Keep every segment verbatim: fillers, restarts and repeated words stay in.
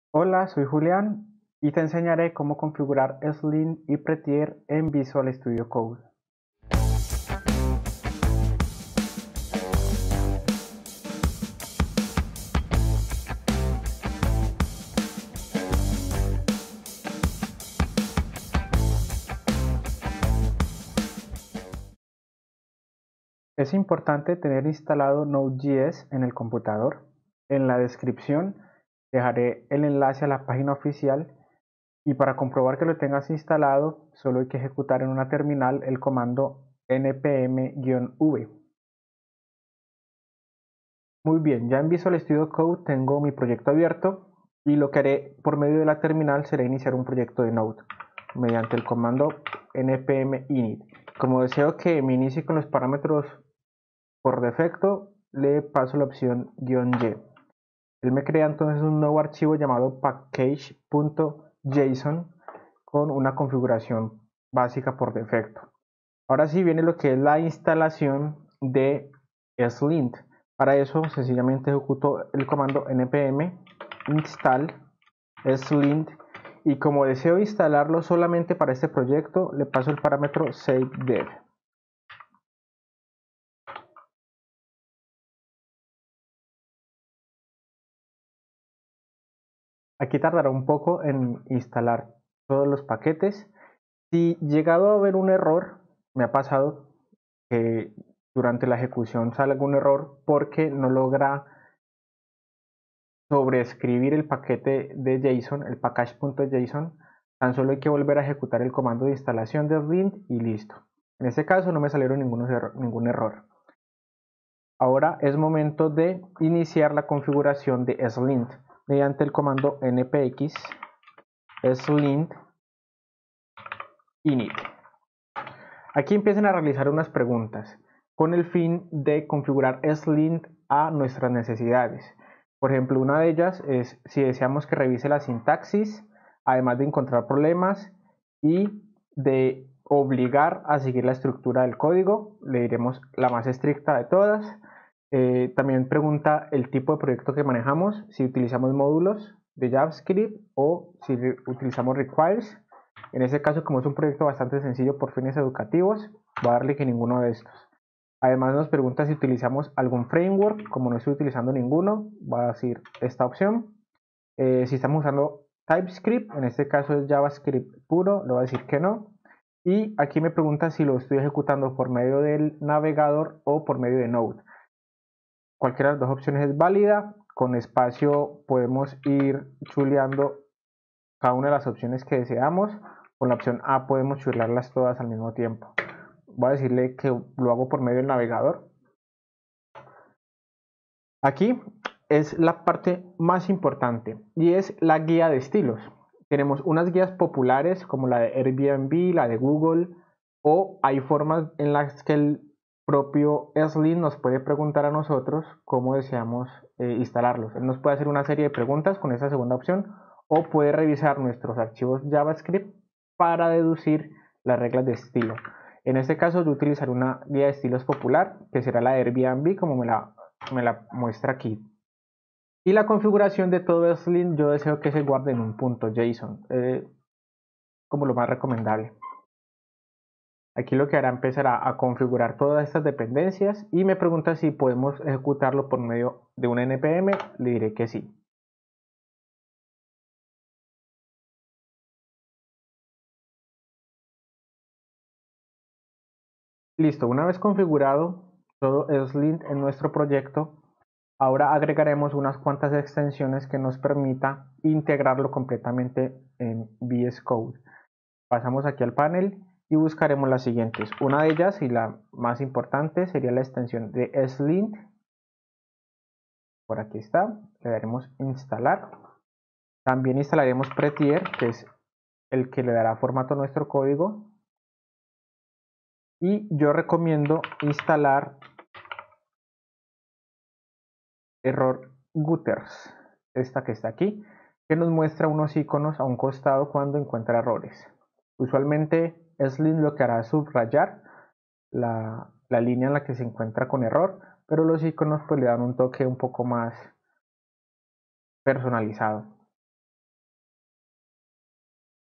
Hola, soy Julián y te enseñaré cómo configurar Slim y Prettier en Visual Studio Code. Es importante tener instalado Node.js en el computador. En la descripción dejaré el enlace a la página oficial y para comprobar que lo tengas instalado solo hay que ejecutar en una terminal el comando npm-v. Muy bien, ya en Visual Studio Code tengo mi proyecto abierto y lo que haré por medio de la terminal será iniciar un proyecto de Node mediante el comando npm init. Como deseo que me inicie con los parámetros por defecto, le paso la opción "-y". Él me crea entonces un nuevo archivo llamado package.json con una configuración básica por defecto. Ahora sí viene lo que es la instalación de Slint. Para eso sencillamente ejecuto el comando npm install slint y como deseo instalarlo solamente para este proyecto le paso el parámetro savedev. Aquí tardará un poco en instalar todos los paquetes. Si llegado a haber un error, me ha pasado que durante la ejecución sale algún error porque no logra sobreescribir el paquete de JSON, el package.json, tan solo hay que volver a ejecutar el comando de instalación de Slint y listo. En este caso no me salieron ningún error, ningún error. Ahora es momento de iniciar la configuración de Slint mediante el comando npx slint init. Aquí empiezan a realizar unas preguntas con el fin de configurar Slint a nuestras necesidades. Por ejemplo, una de ellas es si deseamos que revise la sintaxis, además de encontrar problemas y de obligar a seguir la estructura del código, le diremos la más estricta de todas. Eh, también pregunta el tipo de proyecto que manejamos, si utilizamos módulos de JavaScript o si utilizamos requires. En este caso, como es un proyecto bastante sencillo por fines educativos, voy a darle que ninguno de estos. Además nos pregunta si utilizamos algún framework. Como no estoy utilizando ninguno, voy a decir esta opción. Eh, si estamos usando TypeScript, en este caso es JavaScript puro, le voy a decir que no. Y aquí me pregunta si lo estoy ejecutando por medio del navegador o por medio de Node. Cualquiera de las dos opciones es válida. Con espacio podemos ir chuleando cada una de las opciones que deseamos. Con la opción A podemos churrarlas todas al mismo tiempo. Voy a decirle que lo hago por medio del navegador. Aquí es la parte más importante y es la guía de estilos. Tenemos unas guías populares como la de Airbnb, la de Google, o hay formas en las que el propio Slint nos puede preguntar a nosotros cómo deseamos eh, instalarlos. Él nos puede hacer una serie de preguntas con esa segunda opción o puede revisar nuestros archivos JavaScript para deducir las reglas de estilo. En este caso yo utilizaré una guía de estilos popular que será la de Airbnb como me la, me la muestra aquí. Y la configuración de todo Slint yo deseo que se guarde en un punto JSON, eh, como lo más recomendable. Aquí lo que hará empezará a configurar todas estas dependencias y me pregunta si podemos ejecutarlo por medio de un npm, le diré que sí. Listo, una vez configurado todo Slint en nuestro proyecto, ahora agregaremos unas cuantas extensiones que nos permita integrarlo completamente en V S Code. Pasamos aquí al panel y buscaremos las siguientes. Una de ellas y la más importante sería la extensión de Slint. Por aquí está, le daremos instalar. También instalaremos Prettier, que es el que le dará formato a nuestro código. Y yo recomiendo instalar error gutters, esta que está aquí, que nos muestra unos iconos a un costado cuando encuentra errores. Usualmente Slint lo que hará es subrayar la, la línea en la que se encuentra con error, pero los iconos pues le dan un toque un poco más personalizado.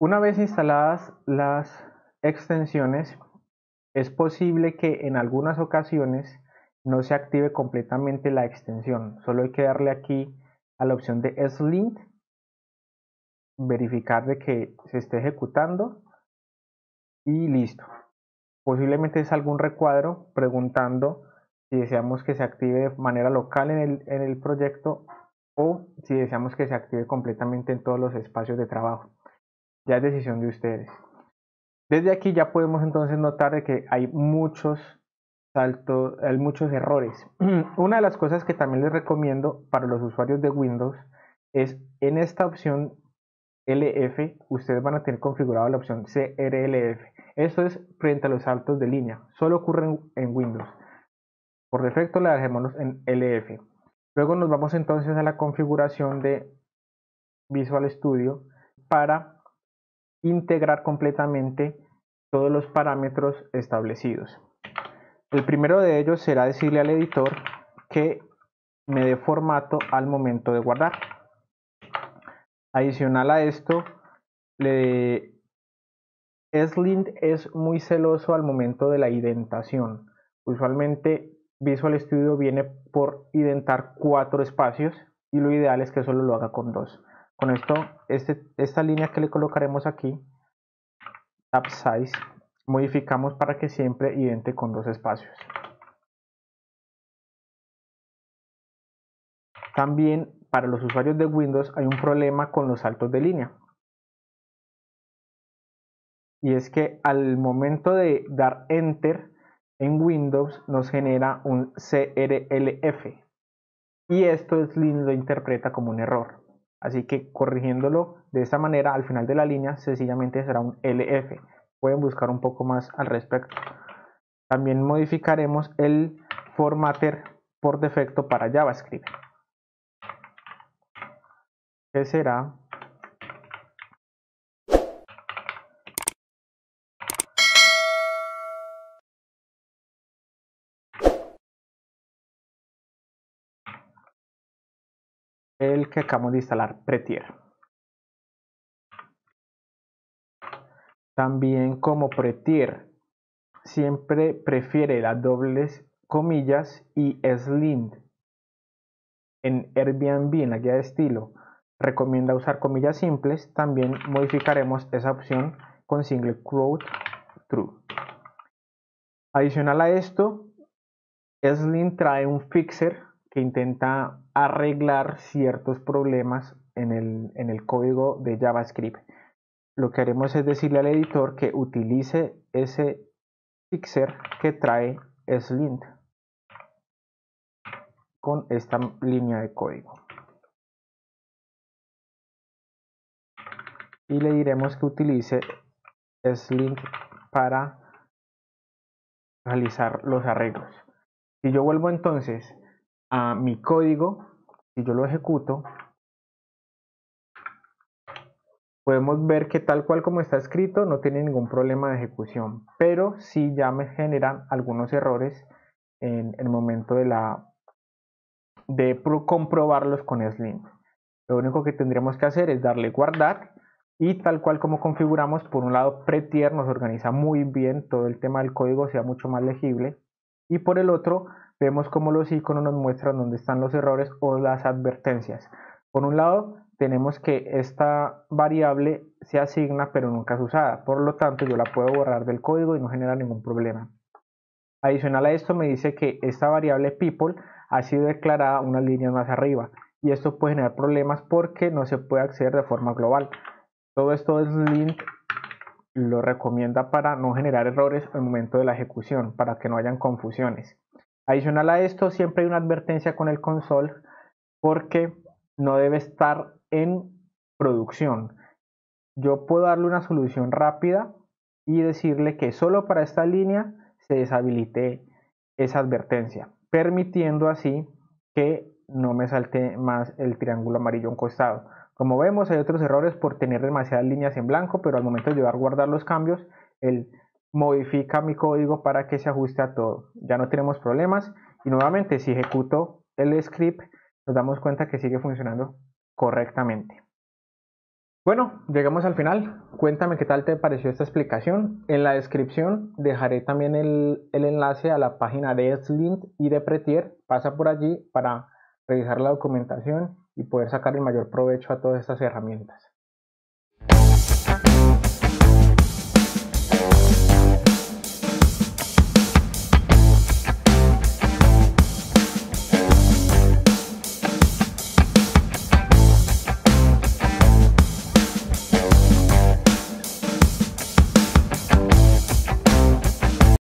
Una vez instaladas las extensiones, es posible que en algunas ocasiones no se active completamente la extensión. Solo hay que darle aquí a la opción de Slint, verificar de que se esté ejecutando y listo. Posiblemente es algún recuadro preguntando si deseamos que se active de manera local en el, en el proyecto o si deseamos que se active completamente en todos los espacios de trabajo. Ya es decisión de ustedes. Desde aquí ya podemos entonces notar de que hay muchos saltos, hay muchos errores. Una de las cosas que también les recomiendo para los usuarios de Windows es en esta opción L F, ustedes van a tener configurado la opción C R L F. Esto es frente a los saltos de línea. Solo ocurre en, en Windows. Por defecto la dejémonos en L F. Luego nos vamos entonces a la configuración de Visual Studio para integrar completamente todos los parámetros establecidos. El primero de ellos será decirle al editor que me dé formato al momento de guardar. Adicional a esto, le... Slint es muy celoso al momento de la indentación. Usualmente Visual Studio viene por indentar cuatro espacios y lo ideal es que solo lo haga con dos. Con esto, este, esta línea que le colocaremos aquí, Tab Size, modificamos para que siempre idente con dos espacios. También para los usuarios de Windows hay un problema con los saltos de línea. Y es que al momento de dar Enter en Windows nos genera un C R L F. Y esto Slint lo interpreta como un error. Así que corrigiéndolo de esta manera, al final de la línea sencillamente será un L F. Pueden buscar un poco más al respecto. También modificaremos el formatter por defecto para JavaScript, que será el que acabamos de instalar, Prettier. También como Prettier siempre prefiere las dobles comillas y Slint en Airbnb, en la guía de estilo, recomienda usar comillas simples, también modificaremos esa opción con single quote true. Adicional a esto, Slint trae un fixer que intenta arreglar ciertos problemas en el, en el código de JavaScript. Lo que haremos es decirle al editor que utilice ese fixer que trae Slint con esta línea de código. Y le diremos que utilice Slint para realizar los arreglos. Si yo vuelvo entonces a mi código, si yo lo ejecuto, podemos ver que tal cual como está escrito no tiene ningún problema de ejecución, pero sí ya me generan algunos errores en el momento de la de comprobarlos con Slint. Lo único que tendríamos que hacer es darle guardar y tal cual como configuramos, por un lado Prettier nos organiza muy bien todo el tema del código, sea mucho más legible, y por el otro vemos como los iconos nos muestran dónde están los errores o las advertencias. Por un lado tenemos que esta variable se asigna pero nunca es usada, por lo tanto yo la puedo borrar del código y no genera ningún problema. Adicional a esto me dice que esta variable people ha sido declarada unas líneas más arriba y esto puede generar problemas porque no se puede acceder de forma global. Todo esto Slint lo recomienda para no generar errores en el momento de la ejecución, para que no hayan confusiones. Adicional a esto, siempre hay una advertencia con el console porque no debe estar en producción. Yo puedo darle una solución rápida y decirle que solo para esta línea se deshabilite esa advertencia, permitiendo así que no me salte más el triángulo amarillo a un costado. Como vemos, hay otros errores por tener demasiadas líneas en blanco, pero al momento de guardar los cambios, él modifica mi código para que se ajuste a todo. Ya no tenemos problemas y nuevamente si ejecuto el script nos damos cuenta que sigue funcionando correctamente. Bueno, llegamos al final. Cuéntame qué tal te pareció esta explicación. En la descripción dejaré también el, el enlace a la página de Slint y de Prettier. Pasa por allí para revisar la documentación y poder sacar el mayor provecho a todas estas herramientas.